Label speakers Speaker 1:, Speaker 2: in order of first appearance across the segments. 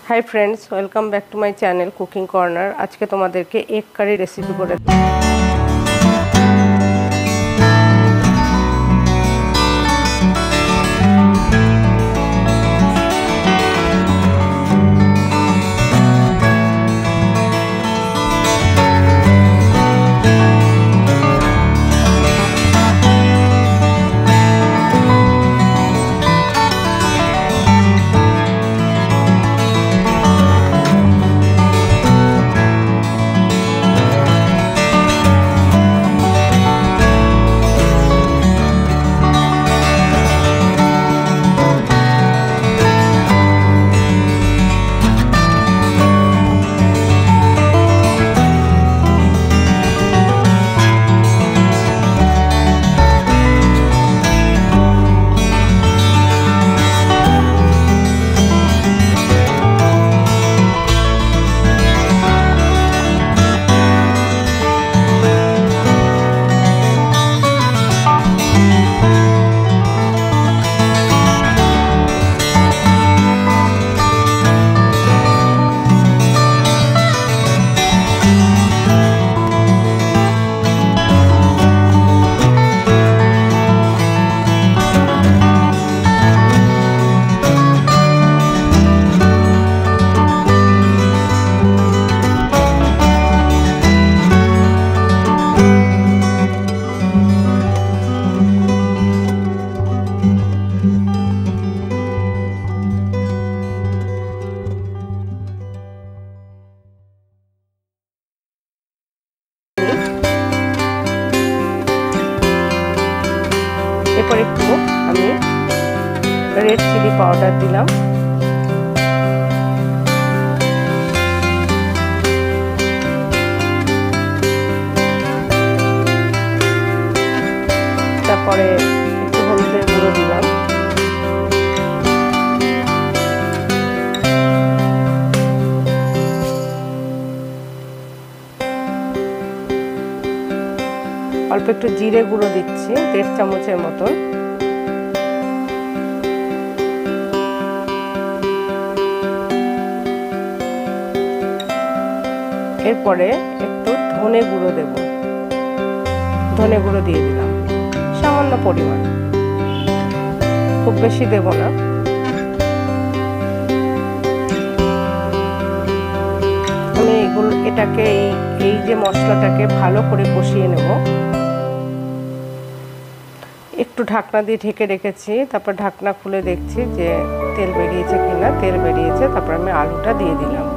Speaker 1: High friends, welcome back to my channel cooking corner. आज के तुम्हादेरके egg कारि recipe करे এরপর একটু আমি রেড চিলি পাউডার দিলাম। তারপরে একটু হলুদের গুঁড়ো দিলাম। অল্প একটু জিরে গুঁড়ো দিচ্ছি, 1.5 চামচের মতন। এরপরে একটু ধনে গুঁড়ো দেব, ধনে গুঁড়ো দিয়ে দিলাম সামান্য পরিমাণ, খুব বেশি দেব না। আমি এটাকে এই যে মশলাটাকে ভালো করে কষিয়ে নেব। একটু ঢাকনা দিয়ে ঢেকে রেখেছি, তারপর ঢাকনা খুলে দেখছি যে তেল বেরিয়েছে কিনা। তেল বেরিয়েছে, তারপর আমি আলুটা দিয়ে দিলাম।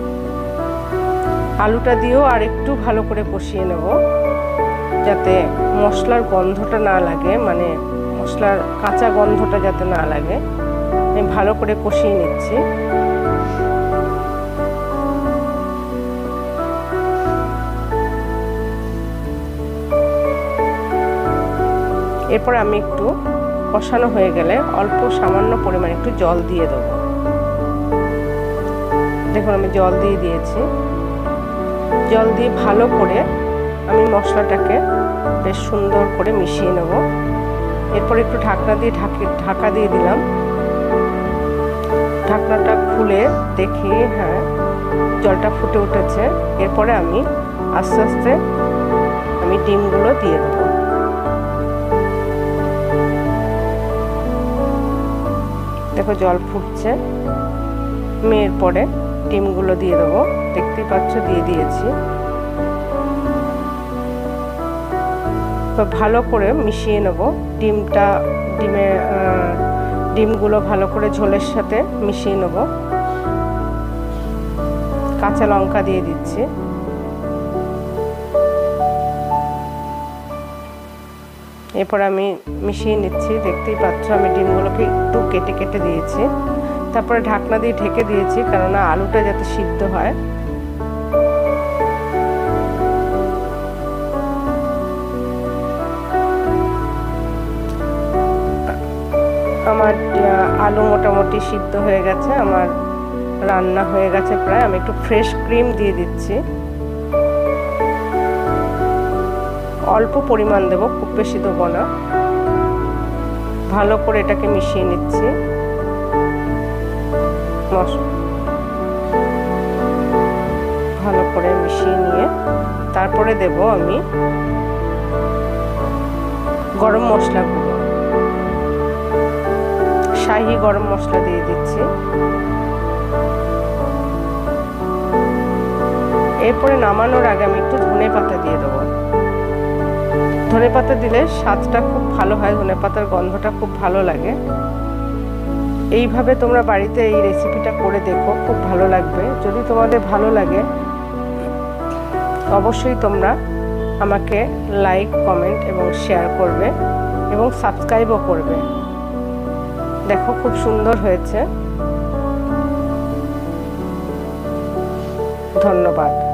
Speaker 1: আলুটা দিয়েও আর একটু ভালো করে কষিয়ে নেব, যাতে মশলার গন্ধটা না লাগে, মানে মশলার কাঁচা গন্ধটা যাতে না লাগে। আমি ভালো করে কষিয়ে নিচ্ছি। এরপর আমি একটু কষানো হয়ে গেলে অল্প সামান্য পরিমাণে একটু জল দিয়ে দেবো। দেখুন আমি জল দিয়ে দিয়েছি। জল দিয়ে ভালো করে আমি মশলাটাকে বেশ সুন্দর করে মিশিয়ে নেব। এরপর একটু ঢাকনা দিয়ে ঢাকা দিয়ে দিলাম। ঢাকনাটা খুলে দেখি, হ্যাঁ জলটা ফুটে উঠেছে। এরপরে আমি আস্তে আস্তে ডিমগুলো দিয়ে দেবো। দেখো জল ফুটছে, আমি এরপরে ডিমগুলো দিয়ে দেবো। দেখতেই পাচ্ছ দিয়ে দিয়েছি। তো ভালো করে মিশিয়ে নেব ডিমগুলো ভালো করে ঝোলের সাথে মিশিয়ে নেব। কাঁচা লঙ্কা দিয়ে দিচ্ছি। এরপর আমি মিশিয়ে নিচ্ছি। দেখতেই পাচ্ছ আমি ডিমগুলোকে একটু কেটে কেটে দিয়েছি। তারপরে ঢাকনা দিয়ে ঢেকে দিয়েছি, কেননা আলুটা যাতে সিদ্ধ হয়। আমার আলু মোটামুটি সিদ্ধ হয়ে গেছে, আমার রান্না হয়ে গেছে প্রায়। আমি একটু ফ্রেশ ক্রিম দিয়ে দিচ্ছি। অল্প পরিমাণ দেব, খুব বেশি দেবো না। ভালো করে এটাকে মিশিয়ে নিচ্ছি। ভালো করে মিশিয়ে নিয়ে তারপরে দেব আমি গরম মশলা গুঁড়ো, শাহি গরম মশলা দিয়ে দিচ্ছি। এরপরে নামানোর আগে আমি একটু ধনেপাতা দিয়ে দেবো। ধনেপাতা দিলে স্বাদটা খুব ভালো হয়, ধনেপাতার গন্ধটা খুব ভালো লাগে। এইভাবে তোমরা বাড়িতে এই রেসিপিটা করে দেখো, খুব ভালো লাগবে। যদি তোমাদের ভালো লাগে অবশ্যই তোমরা আমাকে লাইক, কমেন্ট এবং শেয়ার করবে এবং সাবস্ক্রাইবও করবে। দেখো খুব সুন্দর হয়েছে। ধন্যবাদ।